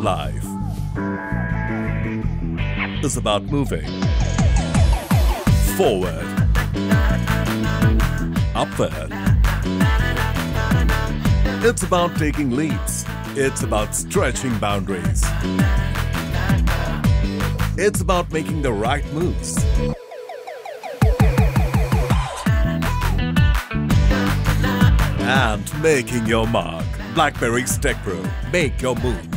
life is about moving forward, upward. It's about taking leaps. It's about stretching boundaries. It's about making the right moves. And making your mark. Blackberrys TechPro. Make your move.